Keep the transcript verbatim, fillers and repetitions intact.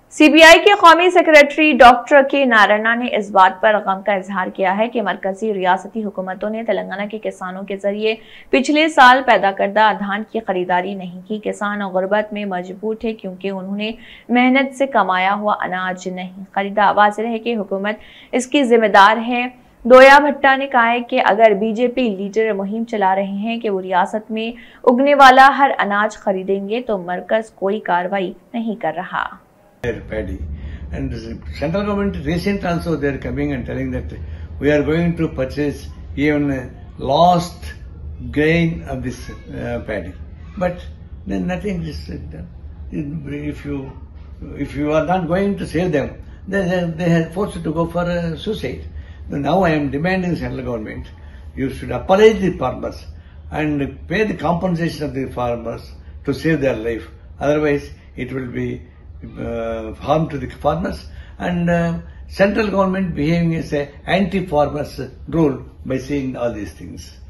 CBI के कौमी secretary doctor के नारायणा ने इस बात पर गम का इजहार किया है कि मरकजी रियासती हुकूमतों ने तेलंगाना के किसानों के जरिए पिछले साल पैदा करदा धान की खरीदारी नहीं की। किसान गुर्बत में मजबूर थे क्योंकि उन्होंने मेहनत से कमाया हुआ अनाज नहीं खरीदा। वाज़ेह है कि हुकूमत इसकी जिम्मेदार है। दोया भट्टा ने कहा है कि अगर बीजेपी लीडर मुहिम चला रहे हैं कि वो रियासत में उगने वाला हर अनाज खरीदेंगे तो मरकज कोई कार्रवाई नहीं कर रहा। Paddy and the central government recent also they are coming and telling that we are going to purchase even lost grain of this uh, paddy, but then nothing is done. If you if you are not going to save them, then they are forced to go for uh, suicide. Now I am demanding central government, you should appraise the farmers and pay the compensation of the farmers to save their life. Otherwise, it will be Uh, harm to the farmers, and uh, central government behaving as a anti-farmers rule by saying all these things.